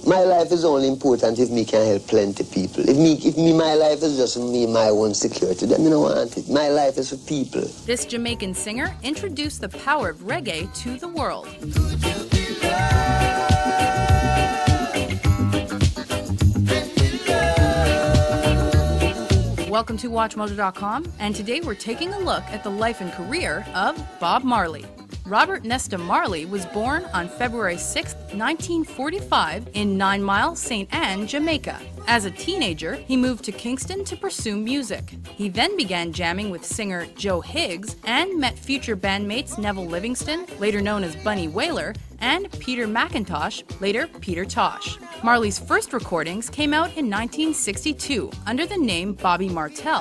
My life is only important if me can help plenty people. If my life is just me, my own security, then I don't want it. My life is for people. This Jamaican singer introduced the power of reggae to the world. Welcome to WatchMojo.com, and today we're taking a look at the life and career of Bob Marley. Robert Nesta Marley was born on February 6, 1945 in 9 Mile, St. Anne, Jamaica. As a teenager, he moved to Kingston to pursue music. He then began jamming with singer Joe Higgs and met future bandmates Neville Livingston, later known as Bunny Wailer, and Peter McIntosh, later Peter Tosh. Marley's first recordings came out in 1962 under the name Bobby Martell.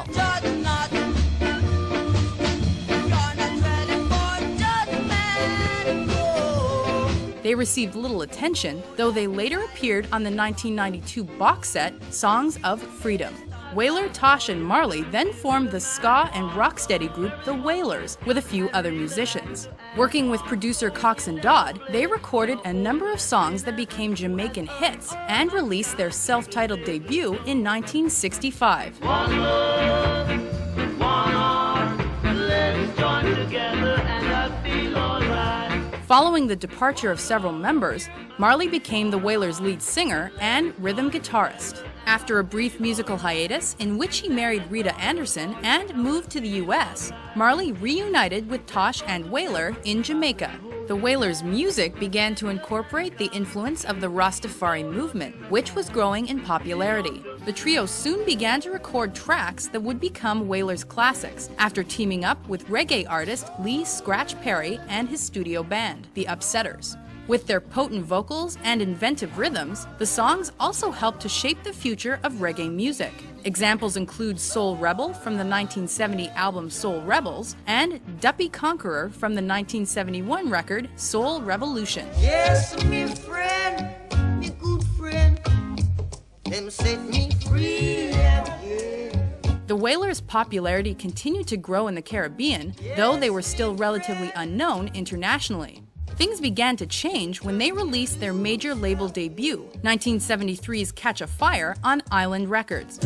They received little attention, though they later appeared on the 1992 box set Songs of Freedom. Wailer, Tosh, and Marley then formed the ska and rocksteady group The Wailers with a few other musicians. Working with producer Cox and Dodd, they recorded a number of songs that became Jamaican hits and released their self-titled debut in 1965. One love, one arm, let's join together and I feel alright. Following the departure of several members, Marley became the Wailers' lead singer and rhythm guitarist. After a brief musical hiatus in which he married Rita Anderson and moved to the US, Marley reunited with Tosh and Wailer in Jamaica. The Wailers' music began to incorporate the influence of the Rastafari movement, which was growing in popularity. The trio soon began to record tracks that would become Wailers' classics after teaming up with reggae artist Lee Scratch Perry and his studio band, The Upsetters. With their potent vocals and inventive rhythms, the songs also helped to shape the future of reggae music. Examples include Soul Rebel from the 1970 album Soul Rebels and Duppy Conqueror from the 1971 record Soul Revolution. Yes, me friend, me good friend, them set me free, yeah. The Wailers' popularity continued to grow in the Caribbean, though they were still relatively unknown internationally. Things began to change when they released their major label debut, 1973's Catch a Fire, on Island Records.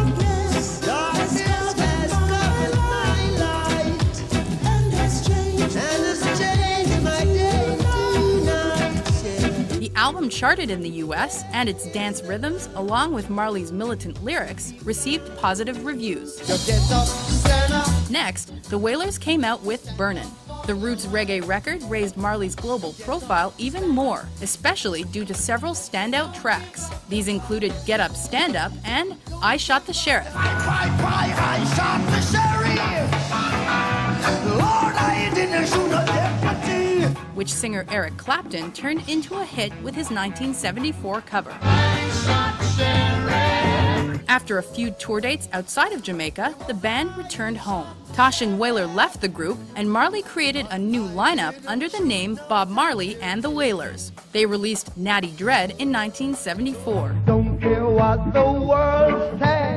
The album charted in the US, and its dance rhythms, along with Marley's militant lyrics, received positive reviews. Next, the Wailers came out with Burnin'. The Roots reggae record raised Marley's global profile even more, especially due to several standout tracks. These included Get Up, Stand Up and I Shot the Sheriff. I shot the sheriff. Lord, I didn't shoot a deputy. Which singer Eric Clapton turned into a hit with his 1974 cover. I shot the sheriff. After a few tour dates outside of Jamaica, the band returned home. Tosh and Wailer left the group, and Marley created a new lineup under the name Bob Marley and the Wailers. They released Natty Dread in 1974. Don't care what the world says.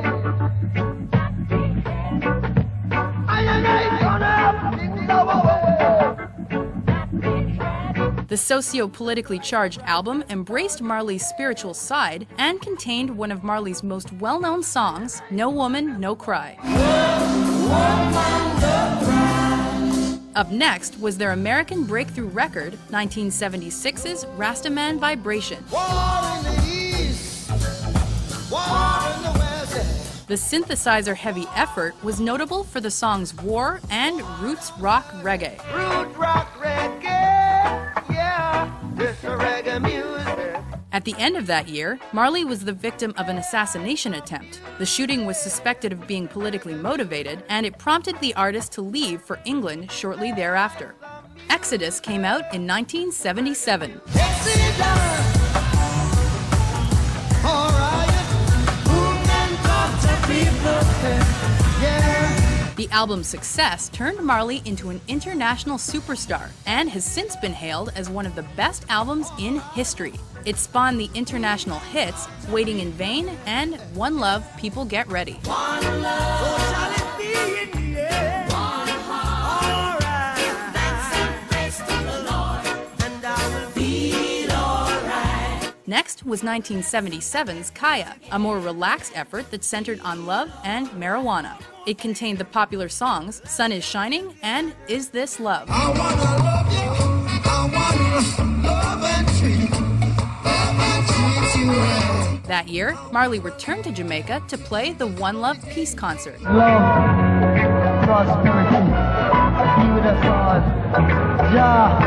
I gonna things our way. The socio-politically charged album embraced Marley's spiritual side and contained one of Marley's most well-known songs, No Woman, No Cry. Up next was their American breakthrough record, 1976's Rastaman Vibration. War in the East, war in the West. The synthesizer-heavy effort was notable for the songs War and Roots Rock Reggae. Root rock reggae, yeah, this reggae music. At the end of that year, Marley was the victim of an assassination attempt. The shooting was suspected of being politically motivated, and it prompted the artist to leave for England shortly thereafter. Exodus came out in 1977. The album's success turned Marley into an international superstar and has since been hailed as one of the best albums in history. It spawned the international hits Waiting in Vain and One Love, People Get Ready. One love, so shall it be in the end. One heart, alright. Give thanks and praise to the Lord, and I will feel alright. Next was 1977's Kaya, a more relaxed effort that centered on love and marijuana. It contained the popular songs Sun is Shining and Is This Love? I wanna love you, I wanna love and treat you right. That year, Marley returned to Jamaica to play the One Love Peace Concert. Love, prosperity, be with us all. Jah,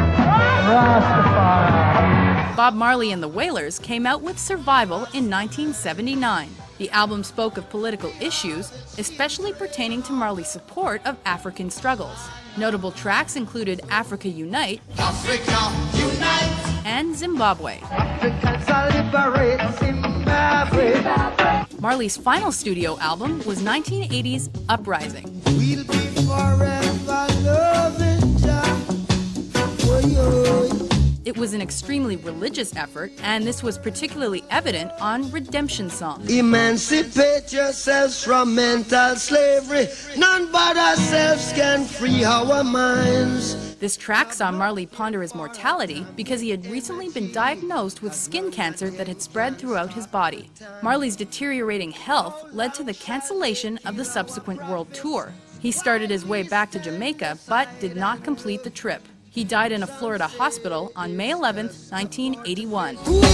Rastafari. Bob Marley and the Wailers came out with Survival in 1979. The album spoke of political issues, especially pertaining to Marley's support of African struggles. Notable tracks included Africa Unite, Africa unite. and Zimbabwe. Africans are liberate Zimbabwe. Marley's final studio album was 1980's Uprising. We'll be forever loving Jah. Oy, oy. It was an extremely religious effort, and this was particularly evident on redemption songs. Emancipate yourselves from mental slavery. None but ourselves can free our minds. This track saw Marley ponder his mortality because he had recently been diagnosed with skin cancer that had spread throughout his body. Marley's deteriorating health led to the cancellation of the subsequent world tour. He started his way back to Jamaica, but did not complete the trip. He died in a Florida hospital on May 11, 1981.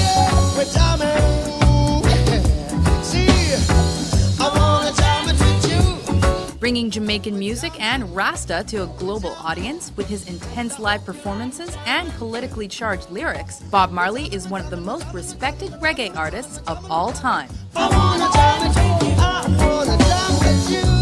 Bringing Jamaican music and Rasta to a global audience with his intense live performances and politically charged lyrics, Bob Marley is one of the most respected reggae artists of all time. I wanna jam with you.